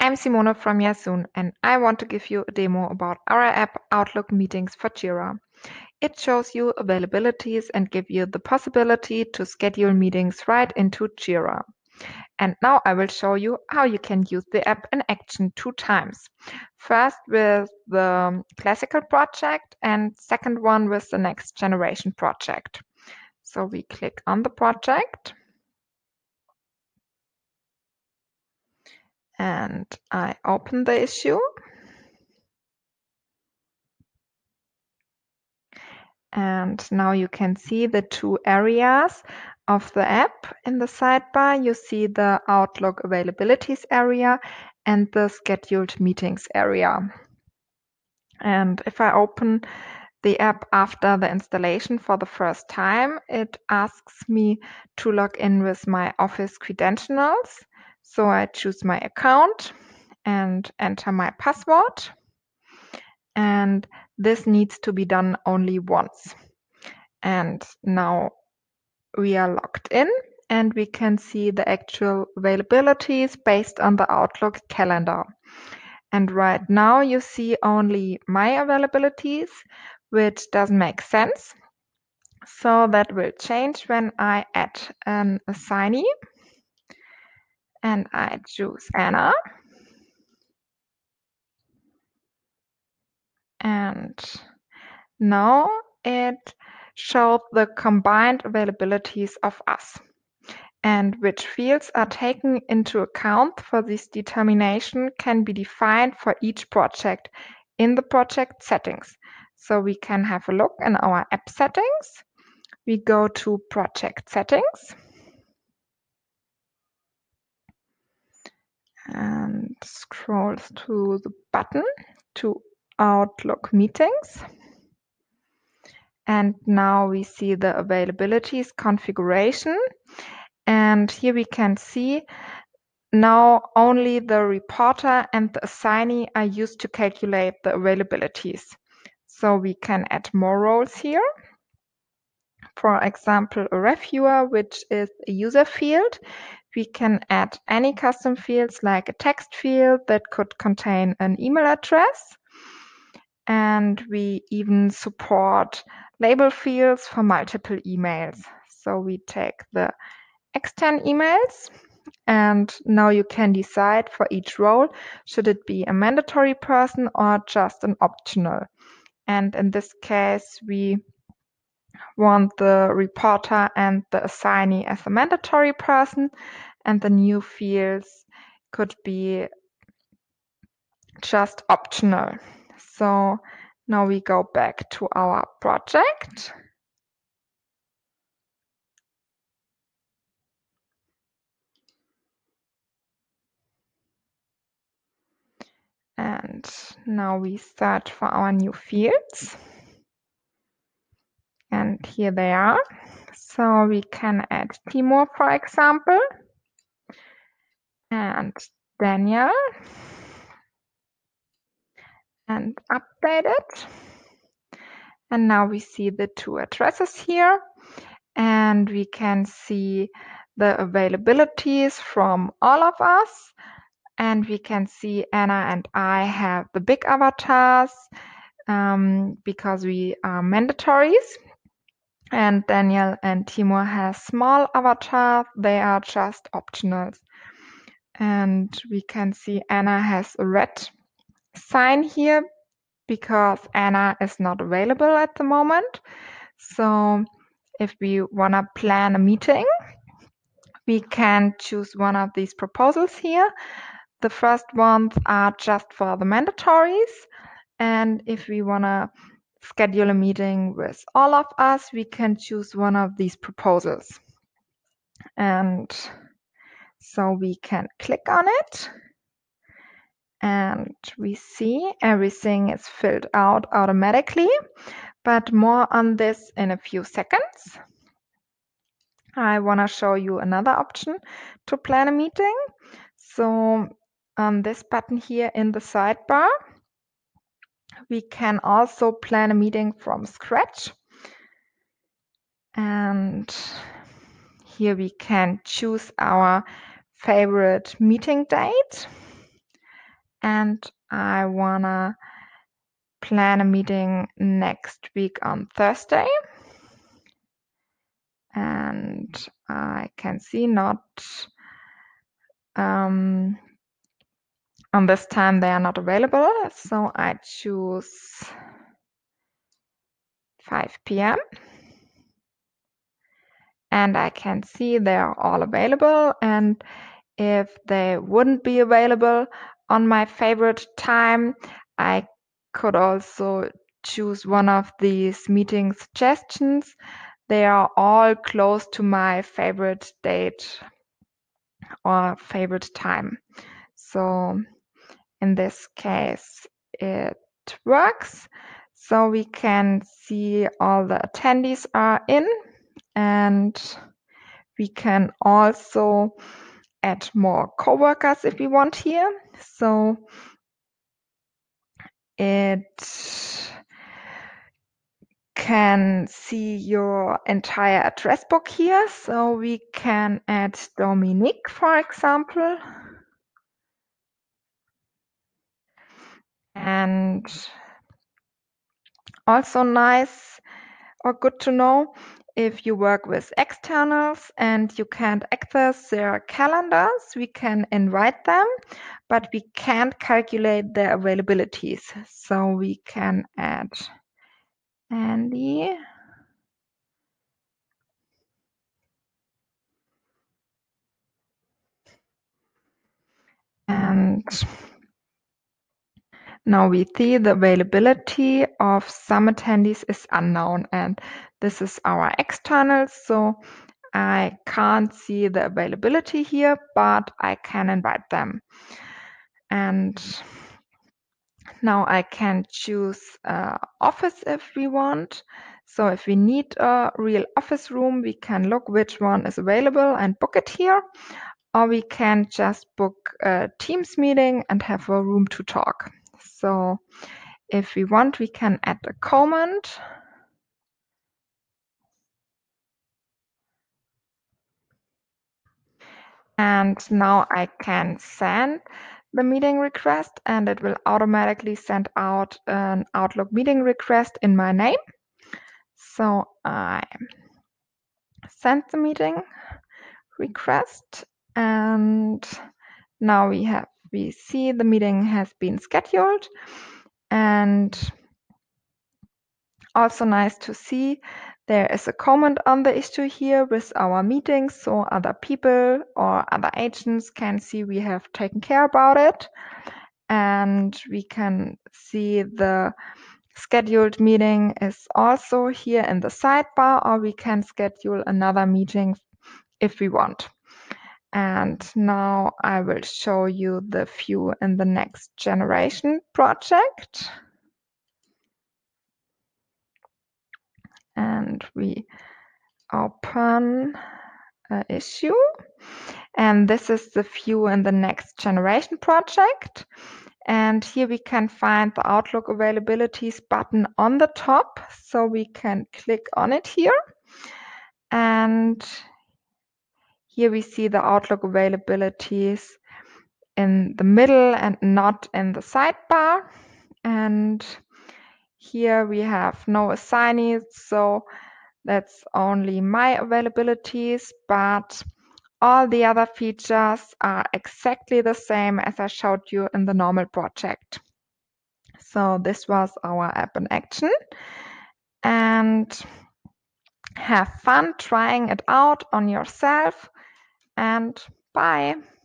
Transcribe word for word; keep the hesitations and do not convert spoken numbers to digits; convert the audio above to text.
I'm Simone from Yasun, and I want to give you a demo about our app Outlook Meetings for Jira. It shows you availabilities and gives you the possibility to schedule meetings right into Jira. And now I will show you how you can use the app in action two times. First with the classical project and second one with the next generation project. So we click on the project. And I open the issue. And now you can see the two areas of the app in the sidebar. You see the Outlook availabilities area and the scheduled meetings area. And if I open the app after the installation for the first time, it asks me to log in with my Office credentials. So I choose my account and enter my password. And this needs to be done only once. And now we are logged in and we can see the actual availabilities based on the Outlook calendar. And right now you see only my availabilities, which doesn't make sense. So that will change when I add an assignee. And I choose Anna. And now it shows the combined availabilities of us and which fields are taken into account for this determination can be defined for each project in the project settings. So we can have a look in our app settings. We go to project settings and scroll to the button to Outlook meetings. And now we see the availabilities configuration. And here we can see now only the reporter and the assignee are used to calculate the availabilities. So we can add more roles here. For example, a reviewer, which is a user field. We can add any custom fields like a text field that could contain an email address. And we even support label fields for multiple emails. So we take the external emails. And now you can decide for each role, should it be a mandatory person or just an optional. And in this case, we want the reporter and the assignee as a mandatory person, and the new fields could be just optional. So now we go back to our project. And now we search for our new fields. And here they are. So we can add Timur, for example, and Daniel, and update it. And now we see the two addresses here. And we can see the availabilities from all of us. And we can see Anna and I have the big avatars um, because we are mandatories. And Daniel and Timur have small avatars. They are just optionals. And we can see Anna has a red sign here because Anna is not available at the moment. So if we want to plan a meeting, we can choose one of these proposals here. The first ones are just for the mandatories. And if we want to schedule a meeting with all of us, we can choose one of these proposals. And so we can click on it. And we see everything is filled out automatically, but more on this in a few seconds. I want to show you another option to plan a meeting. So on this button here in the sidebar, we can also plan a meeting from scratch. And here we can choose our favorite meeting date. and I wanna plan a meeting next week on Thursday. And I can see not um, on this time they are not available, so I choose five P M and I can see they're all available, and if they wouldn't be available on my favorite time, I could also choose one of these meeting suggestions. They are all close to my favorite date or favorite time. So in this case, it works. So we can see all the attendees are in, and we can also add more coworkers if we want here. So it can see your entire address book here. So we can add Dominique, for example. And also nice or good to know, if you work with externals and you can't access their calendars, we can invite them, but we can't calculate their availabilities. So we can add Andy. And now we see the availability of some attendees is unknown, and this is our externals. So I can't see the availability here, but I can invite them. And now I can choose uh, office if we want. So if we need a real office room, we can look which one is available and book it here. Or we can just book a Teams meeting and have a room to talk. So if we want, we can add a comment. And now I can send the meeting request, and it will automatically send out an Outlook meeting request in my name. So I send the meeting request, and now we have we see the meeting has been scheduled. And also nice to see there is a comment on the issue here with our meetings, so other people or other agents can see we have taken care about it. And we can see the scheduled meeting is also here in the sidebar, or we can schedule another meeting if we want. And now I will show you the view in the next generation project. And we open an issue. And this is the view in the next generation project. And here we can find the Outlook availabilities button on the top. So we can click on it here. And here we see the Outlook availabilities in the middle and not in the sidebar. And here we have no assignees, so that's only my availabilities, but all the other features are exactly the same as I showed you in the normal project. So this was our app in action, and have fun trying it out on yourself, and bye.